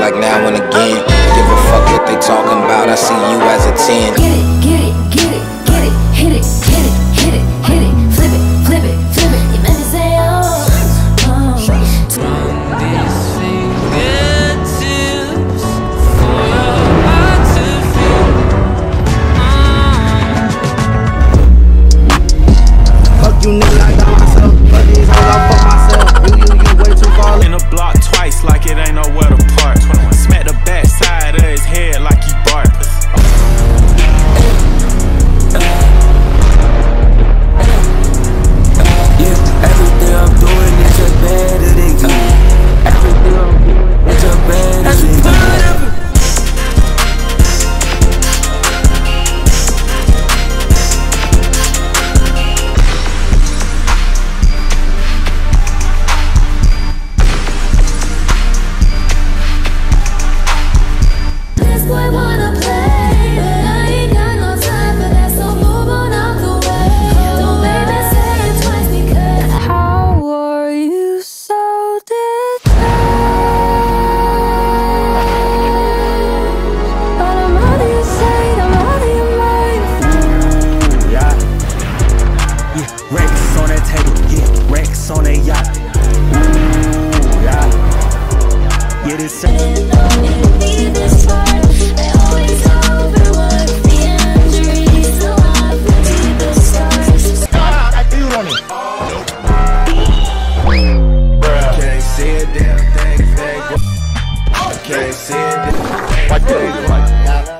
like now and again. Give a fuck what they talking about, I see you as a 10. Get it, get it, get it, get it, hit it, hit it, hit it, hit it, flip it, flip it, flip it. You make me say oh, oh. Run these fingertips for your heart to feel. Fuck you nigga, I got myself. Fuck these hoes, I fuck myself. You way too far. In the block twice like it ain't nowhere to park. Smack the back side of his head like he barked. Yeah, everything I'm doing is just better than you. Everything I'm doing is just better than you. This boy wanna play, but I ain't got no time for that, so move on out the way. Don't baby say it twice because how are you so detached? But I'm out of your sight, I'm out of your mind. Ooh, yeah. Yeah, Rex on that table, yeah, Rex on that yacht. Ooh, yeah. Yeah, this This part, they always overlook the injuries, so I believe the stars. Can't see a damn thing, can't see a damn thing.